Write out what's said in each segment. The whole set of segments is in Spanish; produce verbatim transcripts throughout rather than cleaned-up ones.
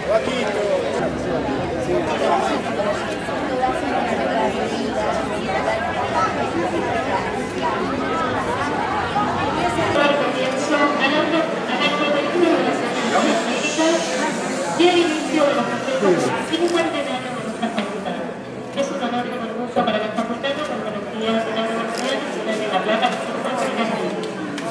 Y el inicio de los procesos cincuenta años de nuestra facultad. Es un honor y un orgullo para la facultad con conocida de la Universidad Nacional de La Plata, que se encuentra en el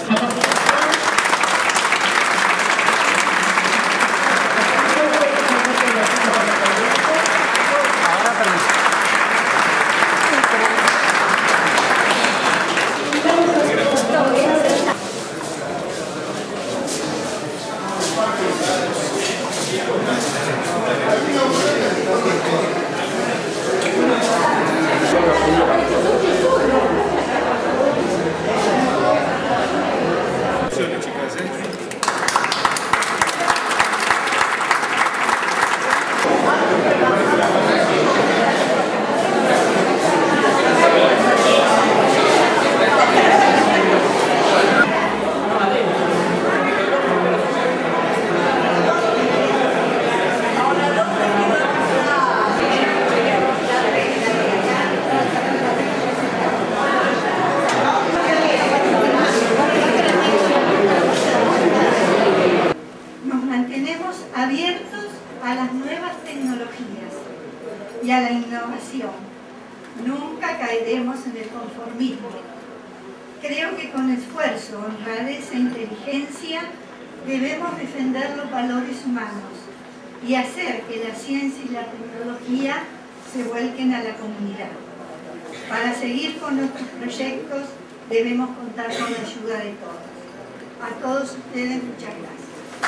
abiertos a las nuevas tecnologías y a la innovación. Nunca caeremos en el conformismo. Creo que con esfuerzo, honradez e inteligencia debemos defender los valores humanos y hacer que la ciencia y la tecnología se vuelquen a la comunidad. Para seguir con nuestros proyectos debemos contar con la ayuda de todos. A todos ustedes, muchas gracias.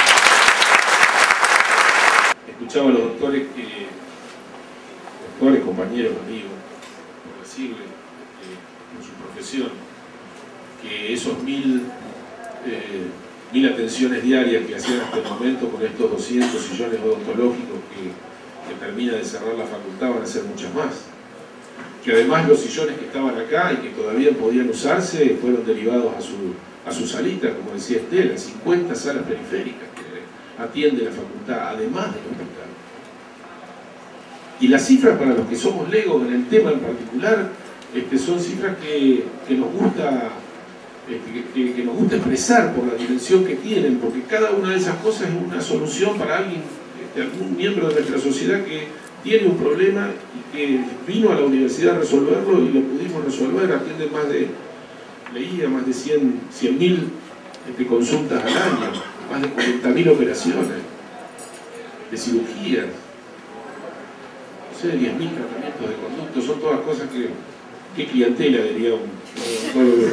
Escuchaba a los doctores, que, doctores, compañeros, amigos, por decirle, eh, por su profesión, que esos mil, eh, mil atenciones diarias que hacían hasta el momento con estos doscientos sillones odontológicos que, que termina de cerrar la facultad van a ser muchas más. Que además los sillones que estaban acá y que todavía podían usarse fueron derivados a su, a su salita, como decía Estela, cincuenta salas periféricas que atiende la facultad, además del hospital. Y las cifras para los que somos legos en el tema en particular, este, son cifras que, que, nos gusta, este, que, que nos gusta expresar por la dimensión que tienen, porque cada una de esas cosas es una solución para alguien, este, algún miembro de nuestra sociedad que tiene un problema y que vino a la universidad a resolverlo y lo pudimos resolver. Atiende más de, leía, más de cien mil este, consultas al año, más de cuarenta mil operaciones de cirugías, no sé, diez mil tratamientos de conducto. Son todas cosas que, qué clientela, diría un odontólogo.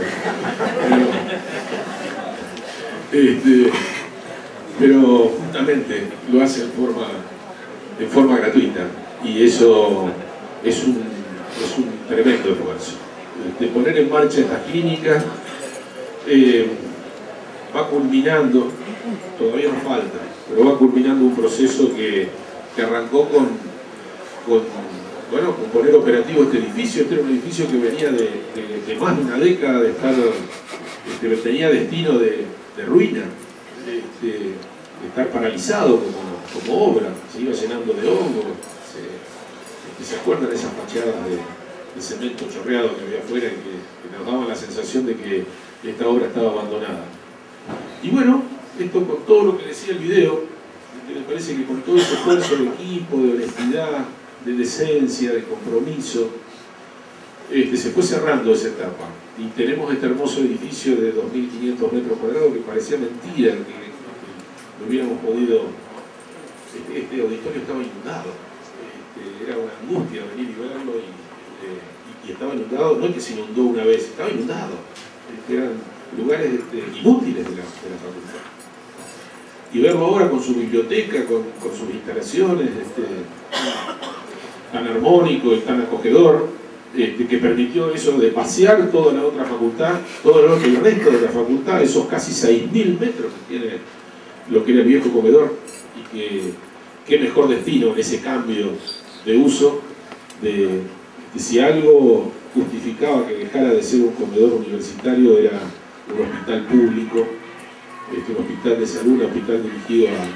Pero, este, pero justamente lo hace en forma en forma gratuita, y eso es un, es un tremendo esfuerzo. De poner en marcha estas clínicas, eh, va culminando, todavía nos falta, pero va culminando un proceso que, que arrancó con, con, bueno, con poner operativo este edificio. Este era un edificio que venía de, de, de más de una década de estar, este, tenía destino de, de ruina, este, de estar paralizado como como obra, se iba llenando de hongo. Se, ¿se acuerdan de esas fachadas de, de cemento chorreado que había afuera y que, que nos daban la sensación de que esta obra estaba abandonada? Y bueno, esto con todo lo que decía el video, me parece que con todo ese esfuerzo de equipo, de honestidad, de decencia, de compromiso, este, se fue cerrando esa etapa. Y tenemos este hermoso edificio de dos mil quinientos metros cuadrados que parecía mentira que, que lo hubiéramos podido. Este auditorio estaba inundado, este, era una angustia venir y verlo, y, eh, y, y estaba inundado, no es que se inundó una vez, estaba inundado, este, eran lugares este, inútiles de la, de la facultad. Y verlo ahora con su biblioteca, con, con sus instalaciones, este, tan armónico y tan acogedor, este, que permitió eso de pasear toda la otra facultad, todo el, el resto de la facultad, esos casi seis mil metros que tiene lo que era el viejo comedor. Y que qué mejor destino en ese cambio de uso, de, de si algo justificaba que dejara de ser un comedor universitario, era un hospital público, este, un hospital de salud, un hospital dirigido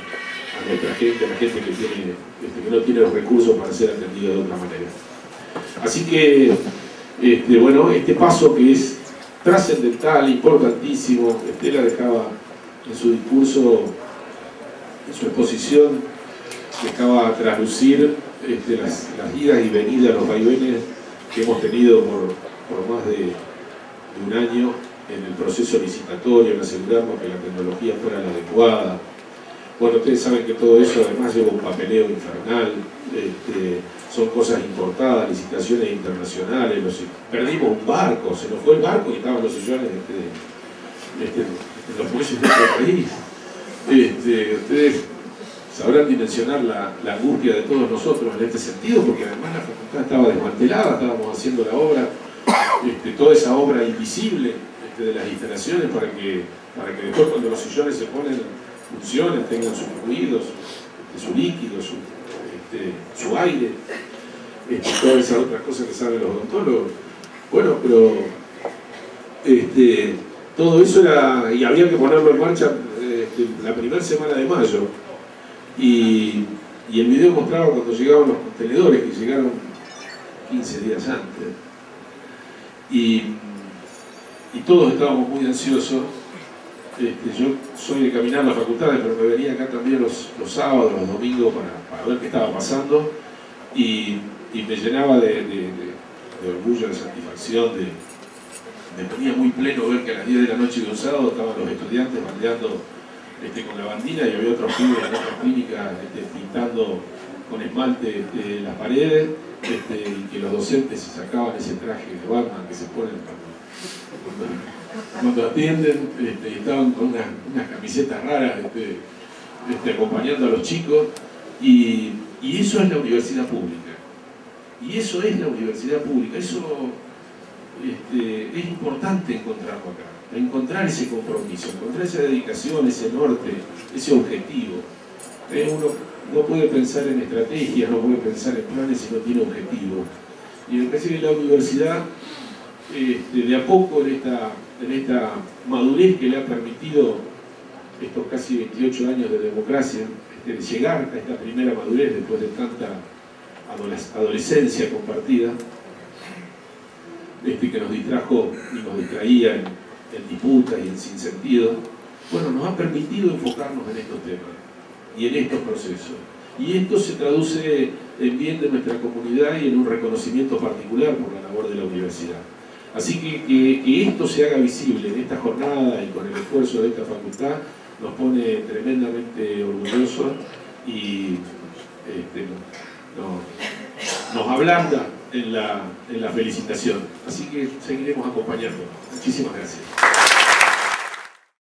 a nuestra gente, a la gente que, tiene, este, que no tiene los recursos para ser atendida de otra manera. Así que, este, bueno, este paso que es trascendental, importantísimo, Estela dejaba en su discurso, en su exposición, dejaba traslucir este, las, las idas y venidas, los vaivenes que hemos tenido por, por más de, de un año en el proceso licitatorio, en asegurarnos que la tecnología fuera la adecuada. Bueno, ustedes saben que todo eso además lleva un papeleo infernal, este, son cosas importadas, licitaciones internacionales, los, perdimos un barco, se nos fue el barco y estaban los sillones este, este, en los muelles de nuestro país. Este, ustedes sabrán dimensionar la, la angustia de todos nosotros en este sentido, porque además la facultad estaba desmantelada, estábamos haciendo la obra, este, toda esa obra invisible este, de las instalaciones para que, para que después cuando los sillones se ponen, funcionen, tengan sus fluidos, este, su líquido, su, este, su aire, este, todas esas otras cosas que saben los odontólogos. Bueno, pero este, todo eso era, y había que ponerlo en marcha este, la primera semana de mayo. Y, y el video mostraba cuando llegaban los contenedores, que llegaron quince días antes. Y, y todos estábamos muy ansiosos. Este, yo soy de caminar las facultades, pero me venía acá también los, los sábados, los domingos, para, para ver qué estaba pasando. Y, y me llenaba de, de, de, de orgullo, de satisfacción. De, me ponía muy pleno ver que a las diez de la noche de un sábado estaban los estudiantes bandeando Este, con la bandina, y había otros pibes en otras clínicas este, pintando con esmalte este, las paredes, este, y que los docentes se sacaban ese traje de Batman que se ponen cuando, cuando, cuando atienden, este, y estaban con unas, unas camisetas raras este, este, acompañando a los chicos, y, y eso es la universidad pública, y eso es la universidad pública, eso este, es importante encontrarlo acá. Encontrar ese compromiso, encontrar esa dedicación, ese norte, ese objetivo. Eh, uno no puede pensar en estrategias, no puede pensar en planes si no tiene objetivos. Y me parece que la universidad, este, de a poco en esta, en esta madurez que le ha permitido estos casi veintiocho años de democracia, este, de llegar a esta primera madurez después de tanta adolescencia compartida, este, que nos distrajo y nos distraía en, en disputas y en sinsentido, bueno, nos ha permitido enfocarnos en estos temas y en estos procesos. Y esto se traduce en bien de nuestra comunidad y en un reconocimiento particular por la labor de la universidad. Así que, que, que esto se haga visible en esta jornada y con el esfuerzo de esta facultad nos pone tremendamente orgullosos y este, nos, nos ablanda en la, en la felicitación. Así que seguiremos acompañando. Muchísimas gracias.